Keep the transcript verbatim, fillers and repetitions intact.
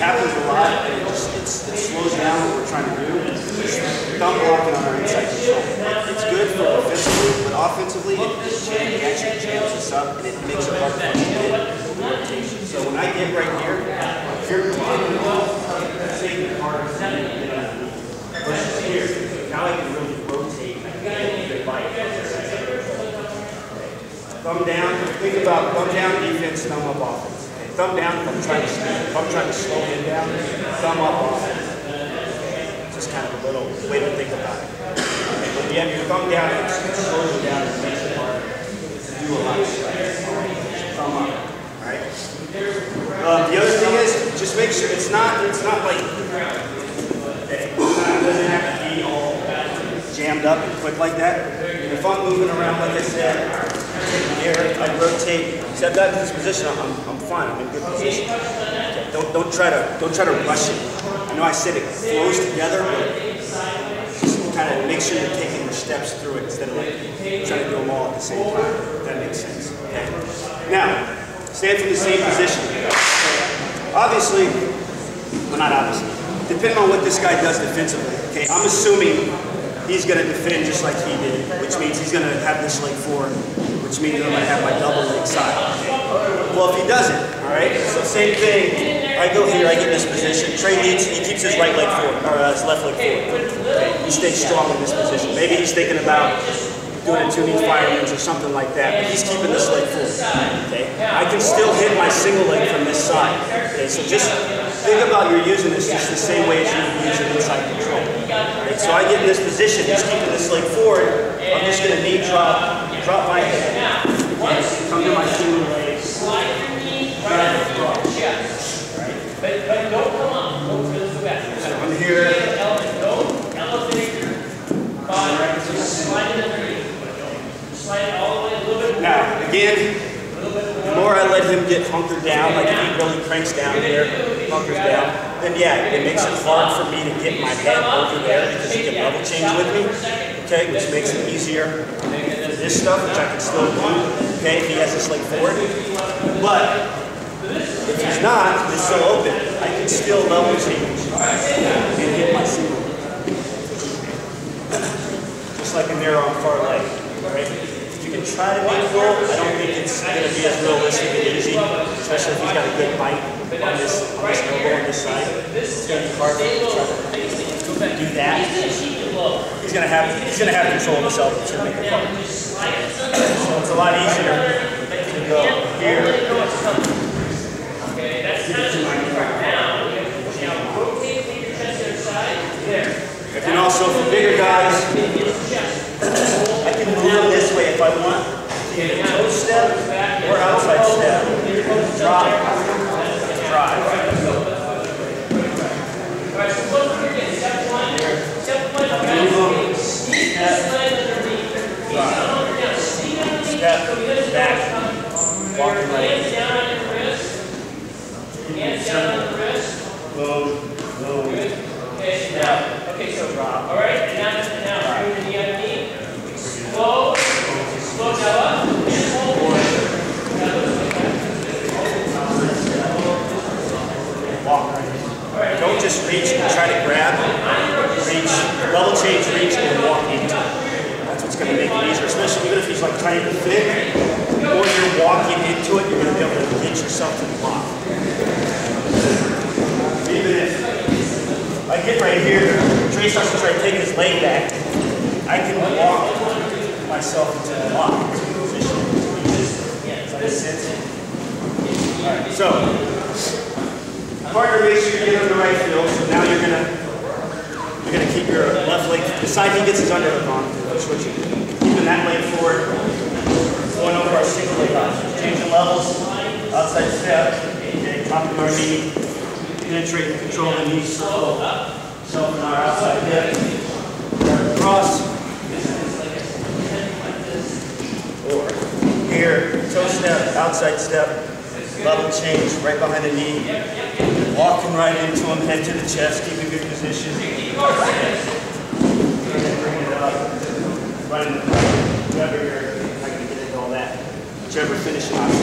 happens a lot, and it, just, it's, it slows down what we're trying to do. It's thumb blocking on our inside control. It's good for offensively, but offensively, it, it, jam, it actually jams us up, and it makes it hard for us to get the rotation. So when I get right here, you're taking the part of the versus here. Now I can really rotate the bike. Thumb down, think about thumb down defense, thumb up offense. Okay, thumb down if I'm trying to if I'm trying to slow him down, thumb up offense. Just kind of a little way to think about it. Okay, when you have your thumb down, it slows you down and makes it hard to do a lot of stuff. Thumb up. Alright? Um, the other thing is, just make sure it's not it's not like okay, it doesn't have to be all jammed up and quick like that. And if I'm moving around, like I said, here, I rotate. See, I've got this position. I'm, I'm fine. I'm in a good position. Okay, don't don't try to don't try to rush it. I know I said it flows together, but just kind of make sure you're taking your steps through it instead of like trying to do them all at the same time. If that makes sense. Okay. Now, stand from the same position. Obviously, well, not obviously. Depending on what this guy does defensively. Okay, I'm assuming he's going to defend just like he did, which means he's going to have this leg forward, which means I'm going to have my double leg side. Okay? Well, if he doesn't, all right, so same thing. I go here, I get in this position. Trey leads, he keeps his right leg forward, or uh, his left leg forward. Okay? He stays strong in this position. Maybe he's thinking about doing a two-knee fireman's or something like that, but he's keeping this leg forward. Okay? I can still hit my single leg from this side. Okay, so just think about you're using this just the same way as you would use it inside control. Right? So I get in this position, he's keeping this leg forward. I'm just going to knee drop, drop my head, come to my single leg, slide your knee right at the chest. Right? But, but don't come up. Don't go back. So I'm here. Don't elevate your body. Just slide it underneath. Slide it all the way a little bit more. Now, again, the more I let him get hunkered down, like if he really cranks down here, hunkers down, then yeah, it makes it hard for me to get my head over there because he can level change with me, okay, which makes it easier for this stuff, which I can still do, okay, if he has this leg forward. But if he's not, it's still open. I can still level change and hit my single. Just like a narrow on far leg, right? You can try to make goal. I don't think it's going to be as realistic and easy, especially if he's got a good bite on this, on this elbow on this side. It's going to be hard for him to try to do that. He's going to have he's going to have control of his elbow to make it hard. So it's a lot easier to go here. Okay, that's not now. Rotate your chest to the side. There. I can also, for bigger guys, I can move them this way if I want. Either toe step or outside step. Drop. Drive. Alright, so look here again. Step one. Step one. Move them. Step. Step. Back. Walking right. Hands down on your wrist. Hands down on the wrist. Boom. Boom. Okay, now. Okay, so drop. All right, and now, now bring the knee underneath. Slow, slow now up, and hold. Walk. All right. Don't just reach and try to grab. Reach, level change, reach, and walk into it. That's what's going to make it easier, especially even if he's like trying to fit, or you're walking into it, you're going to be able to reach yourself to the block. Even if I get right here, Trey starts to try to take his leg back, I can walk myself into the lock position. Does that make sense? Alright, so, partner, make sure you get on the right field. So now you're gonna you're gonna keep your left leg, the side he gets his underhook on, switching. Keeping that leg forward, going over our single leg option. Changing levels, outside step, okay, top of our knee. Penetrate and control the knee circle, self and our outside hip, cross, or here, toe step, outside step, level change, right behind the knee, walking right into him, head to the chest, keep a good position, and then bring it up, right in the front, whoever you're, I'm not going to get into all that, whichever finishing option.